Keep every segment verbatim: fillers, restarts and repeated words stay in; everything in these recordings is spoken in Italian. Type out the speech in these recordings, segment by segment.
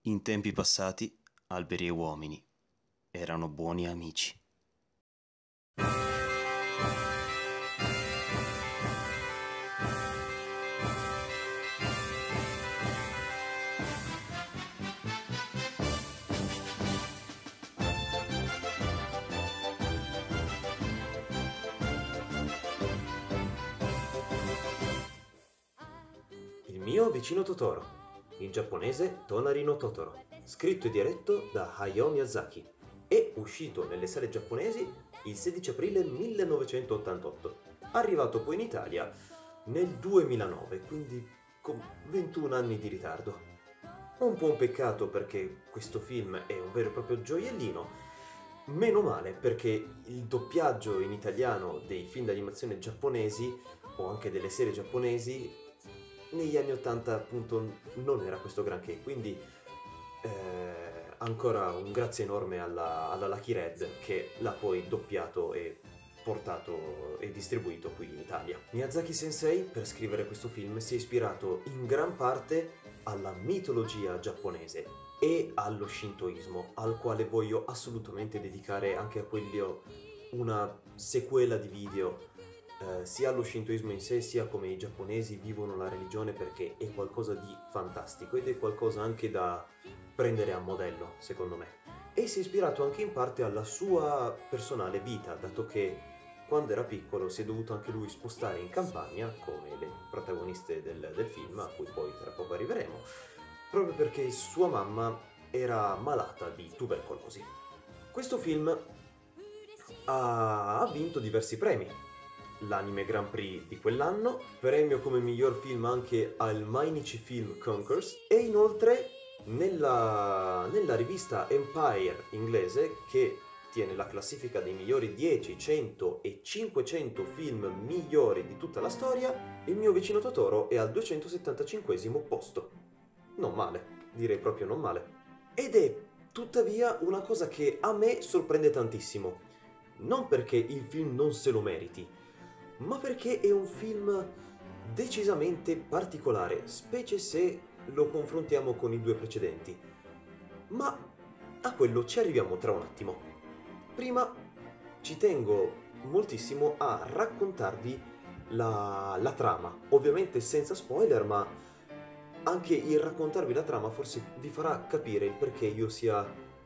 In tempi passati, alberi e uomini erano buoni amici. Il mio vicino Totoro, in giapponese Tonarino Totoro, scritto e diretto da Hayao Miyazaki, è uscito nelle sale giapponesi il sedici aprile millenovecentottantotto, arrivato poi in Italia nel duemilanove, quindi con ventuno anni di ritardo. Un po' un peccato perché questo film è un vero e proprio gioiellino, meno male perché il doppiaggio in italiano dei film d'animazione giapponesi o anche delle serie giapponesi negli anni ottanta appunto non era questo granché, quindi eh, ancora un grazie enorme alla, alla Lucky Red che l'ha poi doppiato e portato e distribuito qui in Italia. Miyazaki Sensei per scrivere questo film si è ispirato in gran parte alla mitologia giapponese e allo shintoismo, al quale voglio assolutamente dedicare anche a quello una sequela di video eh, sia allo shintoismo in sé, sia come i giapponesi vivono la religione, perché è qualcosa di fantastico ed è qualcosa anche da prendere a modello, secondo me. E si è ispirato anche in parte alla sua personale vita, dato che quando era piccolo si è dovuto anche lui spostare in campagna, come le protagoniste del, del film, a cui poi tra poco arriveremo, proprio perché sua mamma era malata di tubercolosi. Questo film ha, ha vinto diversi premi, l'Anime Grand Prix di quell'anno, premio come miglior film anche al Mainichi Film Concours e inoltre nella, nella rivista Empire inglese, che tiene la classifica dei migliori dieci, cento e cinquecento film migliori di tutta la storia, il mio vicino Totoro è al duecentosettantacinquesimo posto. Non male, direi proprio non male. Ed è tuttavia una cosa che a me sorprende tantissimo. Non perché il film non se lo meriti, ma perché è un film decisamente particolare, specie se lo confrontiamo con i due precedenti. Ma a quello ci arriviamo tra un attimo. Prima ci tengo moltissimo a raccontarvi la, la trama, ovviamente senza spoiler, ma anche il raccontarvi la trama forse vi farà capire il perché io sia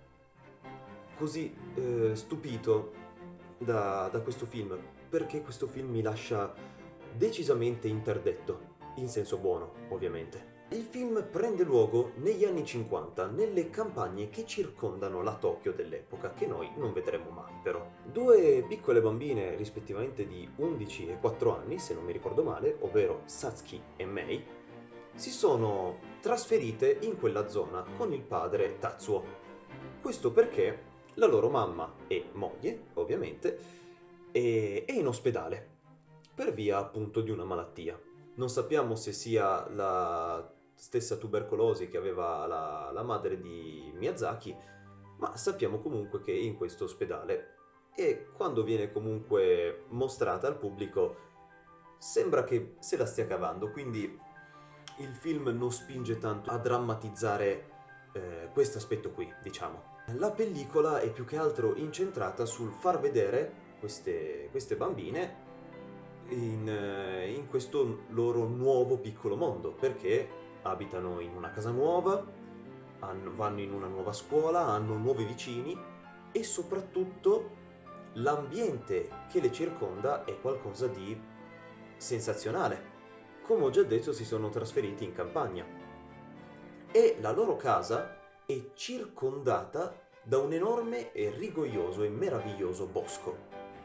così eh, stupito da, da questo film, perché questo film mi lascia decisamente interdetto, in senso buono, ovviamente. Il film prende luogo negli anni cinquanta, nelle campagne che circondano la Tokyo dell'epoca, che noi non vedremo mai però. Due piccole bambine, rispettivamente di undici e quattro anni, se non mi ricordo male, ovvero Satsuki e Mei, si sono trasferite in quella zona con il padre Tatsuo. Questo perché la loro mamma e moglie, ovviamente, è, è in ospedale per via appunto di una malattia. Non sappiamo se sia la stessa tubercolosi che aveva la, la madre di Miyazaki, ma sappiamo comunque che è in questo ospedale e quando viene comunque mostrata al pubblico sembra che se la stia cavando, quindi il film non spinge tanto a drammatizzare eh, questo aspetto qui, diciamo. La pellicola è più che altro incentrata sul far vedere queste, queste bambine in, eh, in questo loro nuovo piccolo mondo, perché abitano in una casa nuova, hanno- vanno in una nuova scuola, hanno nuovi vicini e soprattutto l'ambiente che le circonda è qualcosa di sensazionale. Come ho già detto, si sono trasferiti in campagna e la loro casa è circondata da un enorme e rigoglioso e meraviglioso bosco.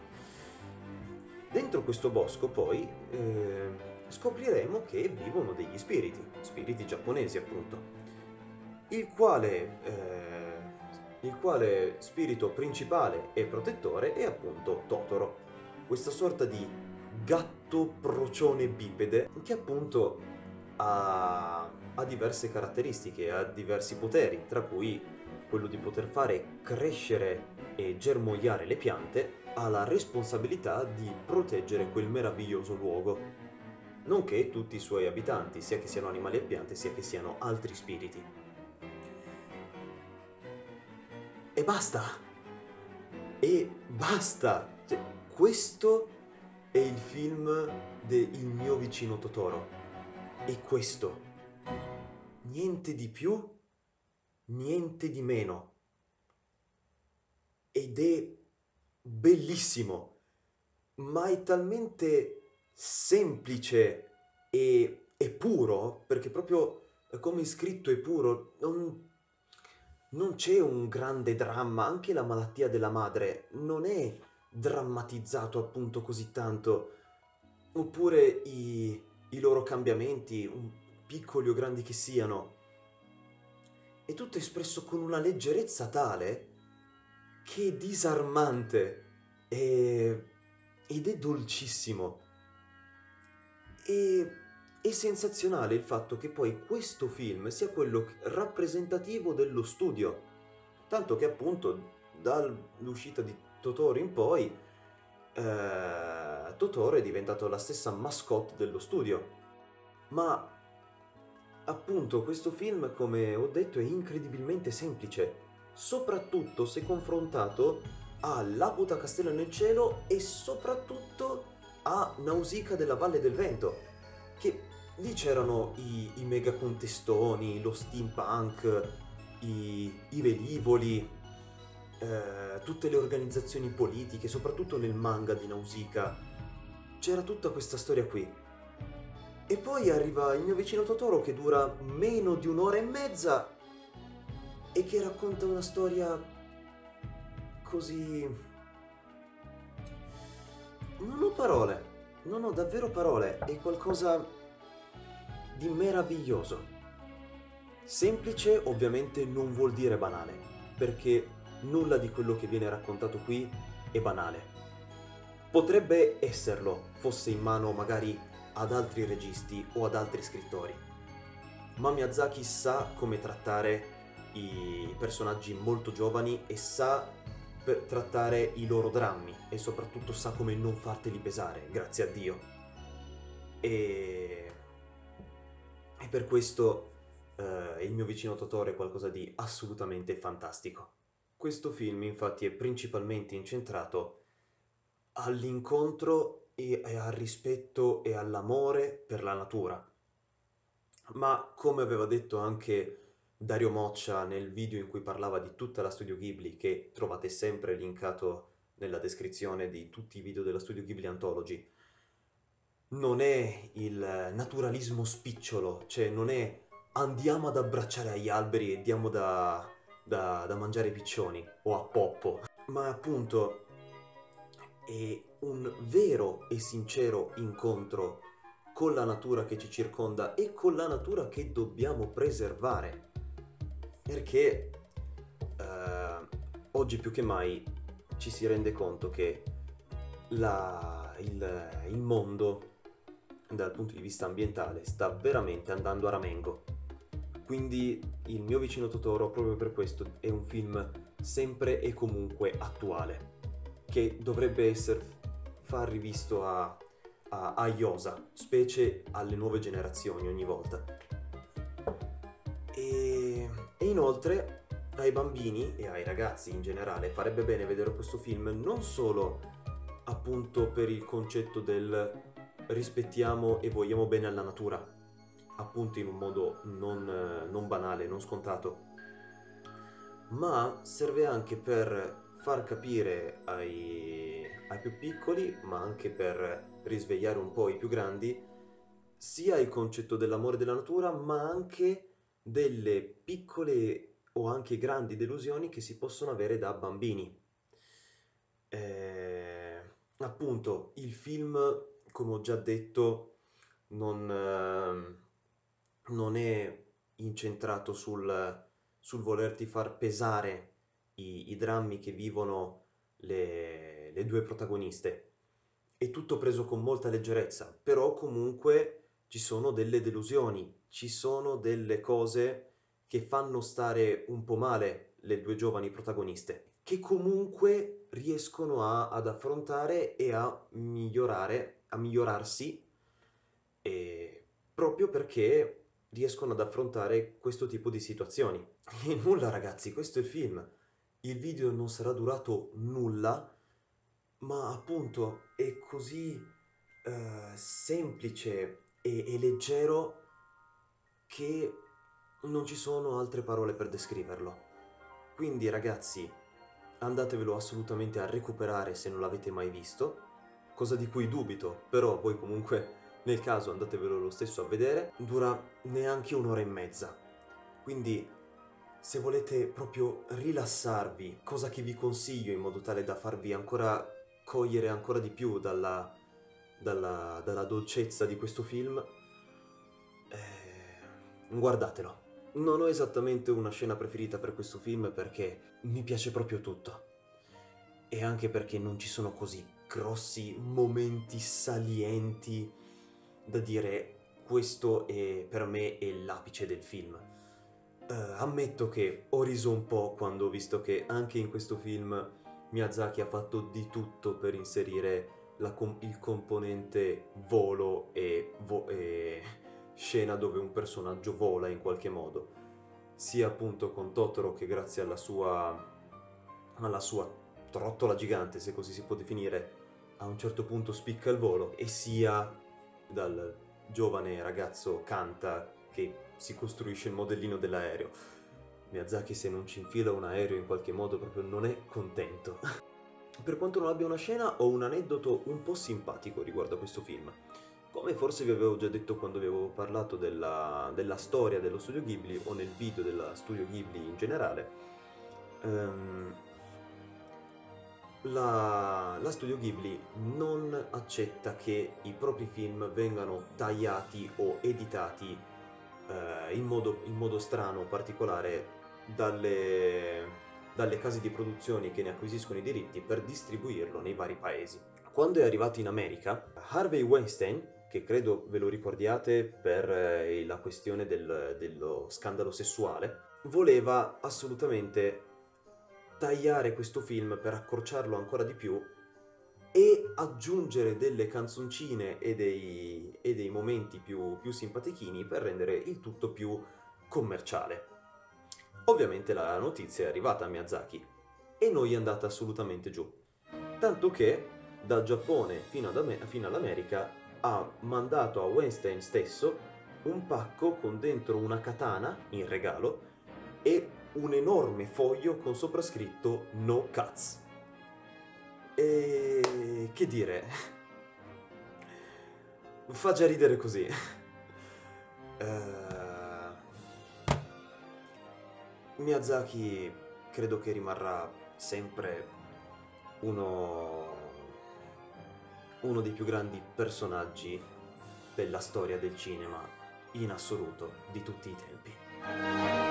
Dentro questo bosco poi eh, scopriremo che vivono degli spiriti, spiriti giapponesi appunto, il quale, eh, il quale spirito principale e protettore è appunto Totoro, questa sorta di gatto procione bipede che appunto ha, ha diverse caratteristiche, ha diversi poteri, tra cui quello di poter fare crescere e germogliare le piante, ha la responsabilità di proteggere quel meraviglioso luogo, nonché tutti i suoi abitanti, sia che siano animali e piante, sia che siano altri spiriti. basta. E basta. Cioè, questo è il film del mio vicino Totoro. E questo. Niente di più, niente di meno. Ed è bellissimo, ma è talmente semplice e, e puro, perché proprio come è scritto è puro, non, non c'è un grande dramma, anche la malattia della madre non è drammatizzato appunto così tanto, oppure i, i loro cambiamenti, un- piccoli o grandi che siano, è tutto espresso con una leggerezza tale che è disarmante e- ed è dolcissimo. E è sensazionale il fatto che poi questo film sia quello che- rappresentativo dello studio, tanto che appunto dall'uscita di Totoro in poi eh, Totoro è diventato la stessa mascotte dello studio. Ma appunto questo film, come ho detto, è incredibilmente semplice, soprattutto se confrontato a Laputa Castello nel cielo e soprattutto a Nausicaa della Valle del Vento, che lì c'erano i, i mega contestoni, lo steampunk, i, i velivoli, eh, tutte le organizzazioni politiche, soprattutto nel manga di Nausicaa. C'era tutta questa storia qui. E poi arriva il mio vicino Totoro che dura meno di un'ora e mezza e che racconta una storia così... Non ho parole, non ho davvero parole, è qualcosa di meraviglioso. Semplice ovviamente non vuol dire banale, perché nulla di quello che viene raccontato qui è banale. Potrebbe esserlo, fosse in mano magari ad altri registi o ad altri scrittori, ma Miyazaki sa come trattare i personaggi molto giovani e sa per trattare i loro drammi e soprattutto sa come non farteli pesare, grazie a Dio. E, e per questo eh, il mio vicino Totoro è qualcosa di assolutamente fantastico. Questo film infatti è principalmente incentrato all'incontro e, e al rispetto e all'amore per la natura. Ma come aveva detto anche Dario Moccia nel video in cui parlava di tutta la Studio Ghibli, che trovate sempre linkato nella descrizione di tutti i video della Studio Ghibli Anthology, non è il naturalismo spicciolo, cioè non è andiamo ad abbracciare agli alberi e diamo da, da, da mangiare ai piccioni o a Poppo, ma appunto è un vero e sincero incontro con la natura che ci circonda e con la natura che dobbiamo preservare. Perché eh, oggi più che mai ci si rende conto che la- il, il mondo dal punto di vista ambientale sta veramente andando a ramengo. Quindi il mio vicino Totoro, proprio per questo, è un film sempre e comunque attuale, che dovrebbe essere far rivisto a, a, a Iosa, specie alle nuove generazioni ogni volta. E, e inoltre ai bambini e ai ragazzi in generale farebbe bene vedere questo film non solo appunto per il concetto del rispettiamo e vogliamo bene alla natura, appunto in un modo non, eh, non banale, non scontato, ma serve anche per far capire ai, ai più piccoli, ma anche per risvegliare un po' i più grandi, sia il concetto dell'amore della natura, ma anche delle piccole o anche grandi delusioni che si possono avere da bambini. Eh, appunto, il film, come ho già detto, non, ehm, non è incentrato sul, sul volerti far pesare i, i drammi che vivono le, le due protagoniste. È tutto preso con molta leggerezza, però comunque ci sono delle delusioni, ci sono delle cose che fanno stare un po' male le due giovani protagoniste, che comunque riescono a- ad affrontare e a migliorare, a migliorarsi, e proprio perché riescono ad affrontare questo tipo di situazioni. E nulla ragazzi, questo è il film. il video non sarà durato nulla, ma appunto è così eh, semplice e, e leggero che non ci sono altre parole per descriverlo. Quindi ragazzi, andatevelo assolutamente a recuperare se non l'avete mai visto, cosa di cui dubito, però voi comunque nel caso andatevelo lo stesso a vedere. Dura neanche un'ora e mezza, quindi se volete proprio rilassarvi, cosa che vi consiglio in modo tale da farvi ancora cogliere ancora di più dalla, dalla, dalla dolcezza di questo film, eh, guardatelo. Non ho esattamente una scena preferita per questo film perché mi piace proprio tutto. E anche perché non ci sono così grossi momenti salienti da dire questo è, per me è l'apice del film. Eh, ammetto che ho riso un po' quando ho visto che anche in questo film Miyazaki ha fatto di tutto per inserire la com- il componente volo e, vo- e scena dove un personaggio vola in qualche modo, sia appunto con Totoro che grazie alla sua, alla sua trottola gigante, se così si può definire, a un certo punto spicca il volo, e sia dal giovane ragazzo Kanta che si costruisce il modellino dell'aereo. Miyazaki se non ci infila un aereo in qualche modo proprio non è contento. Per quanto non abbia una scena, ho un aneddoto un po' simpatico riguardo a questo film. Come forse vi avevo già detto quando vi avevo parlato della, della storia dello studio Ghibli o nel video della studio Ghibli in generale, ehm, la, la studio Ghibli non accetta che i propri film vengano tagliati o editati eh, in modo, in modo strano o particolare dalle, dalle case di produzione che ne acquisiscono i diritti per distribuirlo nei vari paesi. Quando è arrivato in America, Harvey Weinstein, che credo ve lo ricordiate per eh, la questione del- dello scandalo sessuale, voleva assolutamente tagliare questo film per accorciarlo ancora di più e aggiungere delle canzoncine e dei, e dei momenti più, più simpatichini per rendere il tutto più commerciale. Ovviamente la notizia è arrivata a Miyazaki e non gli è andata assolutamente giù. Tanto che dal Giappone fino, ad Ame- fino all'America ha mandato a Weinstein stesso un pacco con dentro una katana in regalo e un enorme foglio con soprascritto No Cuts. E che dire, fa già ridere così. Eh, Miyazaki credo che rimarrà sempre uno, uno dei più grandi personaggi della storia del cinema in assoluto di tutti i tempi.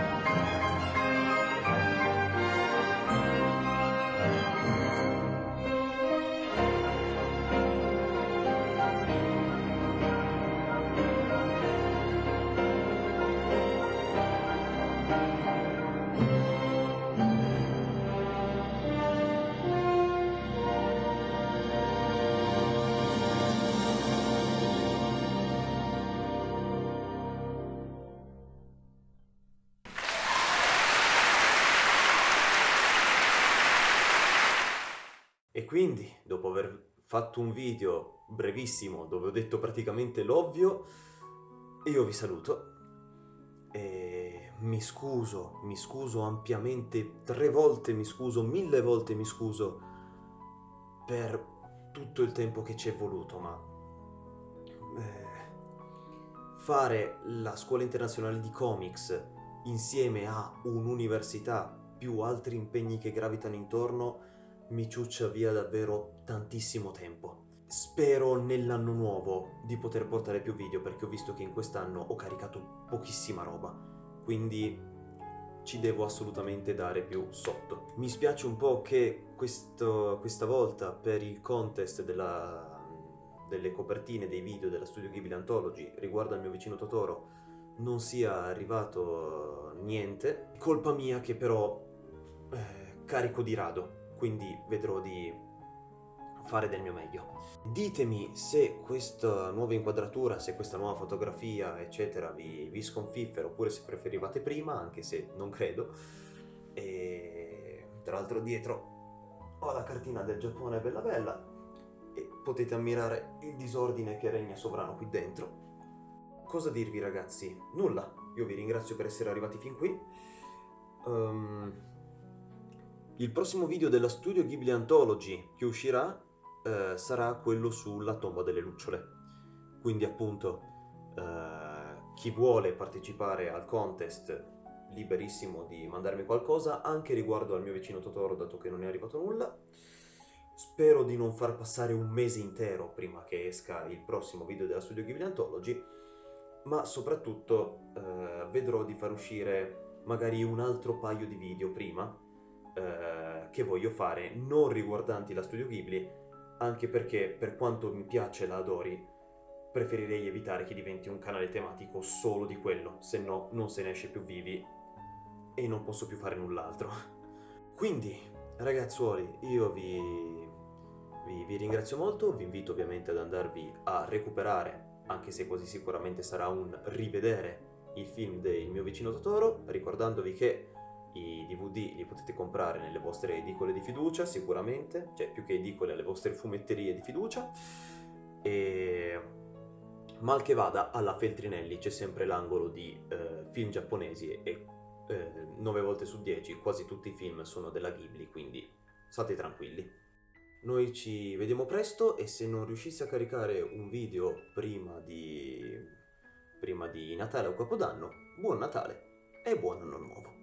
E quindi, dopo aver fatto un video brevissimo dove ho detto praticamente l'ovvio, io vi saluto e mi scuso, mi scuso ampiamente, tre volte mi scuso, mille volte mi scuso per tutto il tempo che ci è voluto, ma eh, fare la scuola internazionale di comics insieme a un'università più altri impegni che gravitano intorno mi ciuccia via davvero tantissimo tempo. Spero nell'anno nuovo di poter portare più video perché ho visto che in quest'anno ho caricato pochissima roba, quindi ci devo assolutamente dare più sotto. Mi spiace un po' che questo, questa volta per il contest della, delle copertine dei video della Studio Ghibli Anthology riguardo al mio vicino Totoro non sia arrivato niente. Colpa mia che però eh, carico di rado, quindi vedrò di fare del mio meglio. Ditemi se questa nuova inquadratura, se questa nuova fotografia, eccetera, vi, vi sconfiffera oppure se preferivate prima, anche se non credo. E Tra l'altro dietro ho la cartina del Giappone bella bella e potete ammirare il disordine che regna sovrano qui dentro. Cosa dirvi ragazzi? Nulla, io vi ringrazio per essere arrivati fin qui. Um, il prossimo video della Studio Ghibli Anthology che uscirà eh, sarà quello sulla tomba delle lucciole. Quindi appunto eh, chi vuole partecipare al contest liberissimo di mandarmi qualcosa anche riguardo al mio vicino Totoro, dato che non è arrivato nulla. Spero di non far passare un mese intero prima che esca il prossimo video della Studio Ghibli Anthology, ma soprattutto eh, vedrò di far uscire magari un altro paio di video prima eh, che voglio fare non riguardanti la Studio Ghibli, anche perché per quanto mi piace la Adori preferirei evitare che diventi un canale tematico solo di quello, se no non se ne esce più vivi e non posso più fare null'altro. Quindi ragazzuoli, io vi, vi, vi ringrazio molto, vi invito ovviamente ad andarvi a recuperare, anche se quasi sicuramente sarà un rivedere, il film del mio vicino Totoro, ricordandovi che i D V D li potete comprare nelle vostre edicole di fiducia, sicuramente, cioè più che edicole alle vostre fumetterie di fiducia, e mal che vada alla Feltrinelli c'è sempre l'angolo di eh, film giapponesi e eh, nove volte su dieci quasi tutti i film sono della Ghibli, quindi state tranquilli. Noi ci vediamo presto e se non riuscissi a caricare un video prima di, prima di Natale o Capodanno, buon Natale e buon anno nuovo.